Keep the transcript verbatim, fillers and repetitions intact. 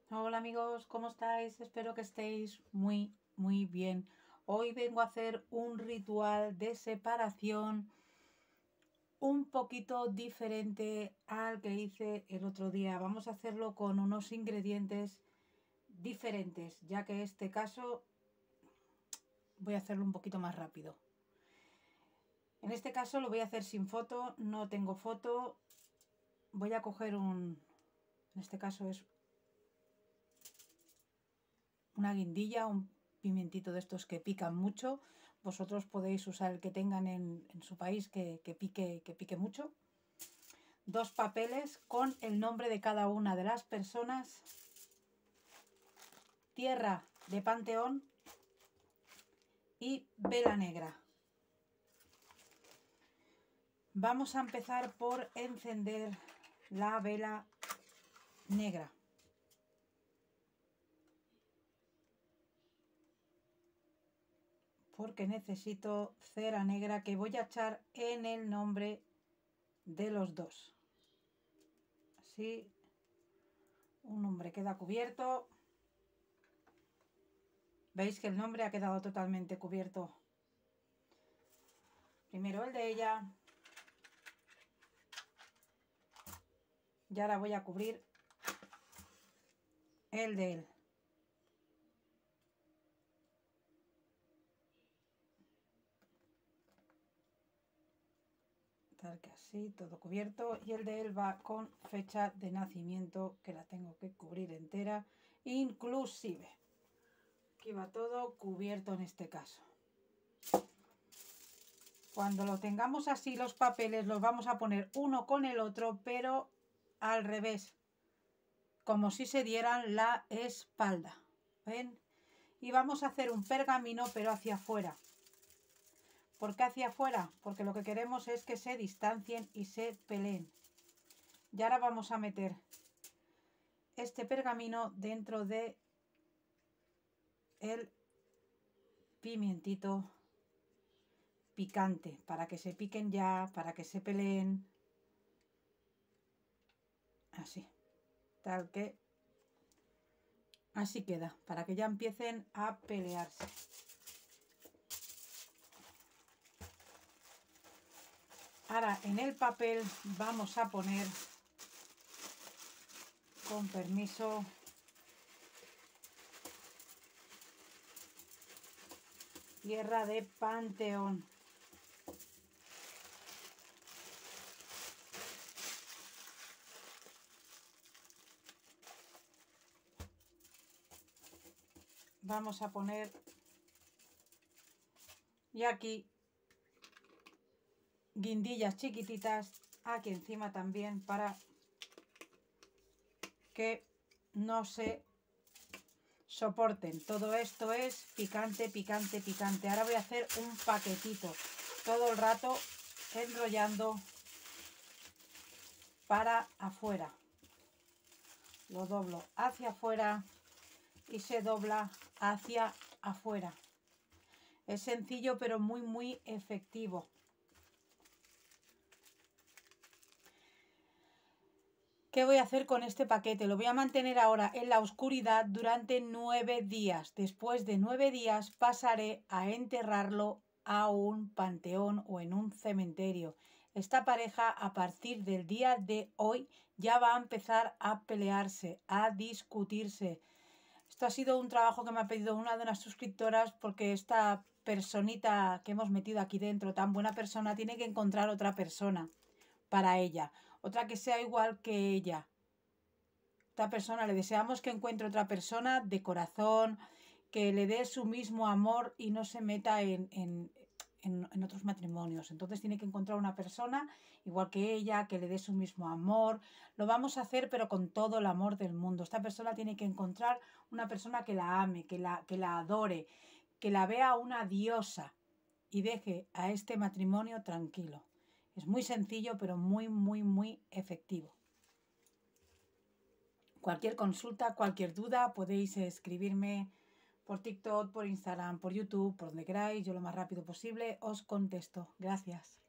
Hola amigos, ¿cómo estáis? Espero que estéis muy, muy bien. Hoy vengo a hacer un ritual de separación un poquito diferente al que hice el otro día. Vamos a hacerlo con unos ingredientes diferentes, ya que en este caso voy a hacerlo un poquito más rápido. En este caso lo voy a hacer sin foto, no tengo foto. Voy a coger un, en este caso es una guindilla, un pimientito de estos que pican mucho. Vosotros podéis usar el que tengan en, en su país que, que, pique, que pique mucho. Dos papeles con el nombre de cada una de las personas. Tierra de Panteón y vela negra. Vamos a empezar por encender la vela negra. Porque necesito cera negra que voy a echar en el nombre de los dos. Así un nombre queda cubierto. Veis que el nombre ha quedado totalmente cubierto. Primero el de ella. Y ahora voy a cubrir el de él. Tal que así, todo cubierto. Y el de él va con fecha de nacimiento, que la tengo que cubrir entera, inclusive. Aquí va todo cubierto en este caso. Cuando lo tengamos así los papeles los vamos a poner uno con el otro, pero al revés, como si se dieran la espalda. ¿Ven? Y vamos a hacer un pergamino pero hacia afuera. ¿Por qué hacia afuera? Porque lo que queremos es que se distancien y se peleen. Y ahora vamos a meter este pergamino dentro de el pimientito picante, para que se piquen ya, para que se peleen. Así, tal que así queda, para que ya empiecen a pelearse. Ahora en el papel vamos a poner, con permiso, Tierra de Panteón. Vamos a poner, y aquí, guindillas chiquititas aquí encima también, para que no se soporten. Todo esto es picante, picante, picante. Ahora voy a hacer un paquetito, todo el rato enrollando para afuera. Lo doblo hacia afuera y se dobla hacia afuera. Es sencillo pero muy muy efectivo. ¿Qué voy a hacer con este paquete? Lo voy a mantener ahora en la oscuridad durante nueve días. Después de nueve días pasaré a enterrarlo a un panteón o en un cementerio. Esta pareja a partir del día de hoy ya va a empezar a pelearse, a discutirse. Esto ha sido un trabajo que me ha pedido una de las suscriptoras, porque esta personita que hemos metido aquí dentro, tan buena persona, tiene que encontrar otra persona para ella, otra que sea igual que ella. Esta persona, le deseamos que encuentre otra persona de corazón, que le dé su mismo amor y no se meta en, en, en, en otros matrimonios. Entonces tiene que encontrar una persona igual que ella, que le dé su mismo amor. Lo vamos a hacer pero con todo el amor del mundo. Esta persona tiene que encontrar una persona que la ame, que la, que la adore, que la vea una diosa y deje a este matrimonio tranquilo. Es muy sencillo pero muy muy muy efectivo. Cualquier consulta, cualquier duda, podéis escribirme por TikTok, por Instagram, por YouTube, por donde queráis. Yo lo más rápido posible os contesto. Gracias.